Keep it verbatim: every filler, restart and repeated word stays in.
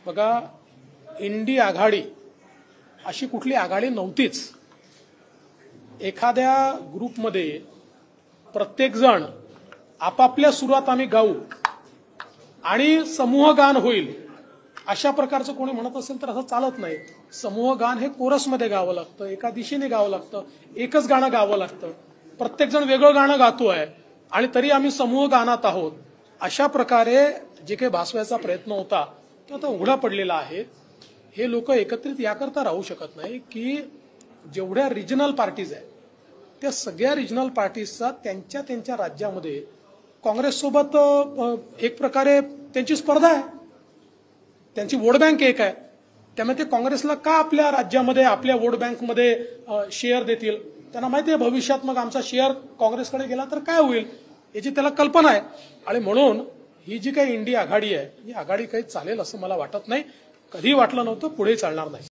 बघा, इंडी आघाडी अशी कुठली आघाडी नव्हतीच। एखाद्या ग्रुपमध्ये प्रत्येक जण आपापल्या सुरात आम्ही गाऊ आणि समूह गान होईल अशा प्रकारचं कोणी म्हणत असेल तर असं चालत नाही। समूह गान हे कोरसमध्ये गावं लागतं, एका दिशेने गावं लागतं, एकच गाणं गावं लागतं। प्रत्येक जण वेगळं गाणं गातोय आणि तरी आम्ही समूह गानात आहोत। अशा प्रकारे जे काही भासवायचा प्रयत्न होता तो आता उघडा पडलेला आहे। हे लोक एकत्रित याकरता राहू शकत नाही की जेवढ्या रिजनल पार्टीज आहेत त्या सगळ्या रिजनल पार्टीजचा त्यांच्या त्यांच्या राज्यामध्ये काँग्रेससोबत एक प्रकारे त्यांची स्पर्धा आहे, त्यांची वोट बँक एक आहे। त्यामुळे ते काँग्रेसला का आपल्या राज्यामध्ये आपल्या वोट बँकमध्ये शेअर देतील? त्यांना माहिती आहे भविष्यात मग आमचा शेअर काँग्रेसकडे गेला तर काय होईल याची त्याला कल्पना आहे। आणि म्हणून ही जी काही इंडी आघाडी आहे ही आघाडी काही चालेल असं मला वाटत नाही, कधी वाटलं नव्हतं, पुढे चालणार नाही।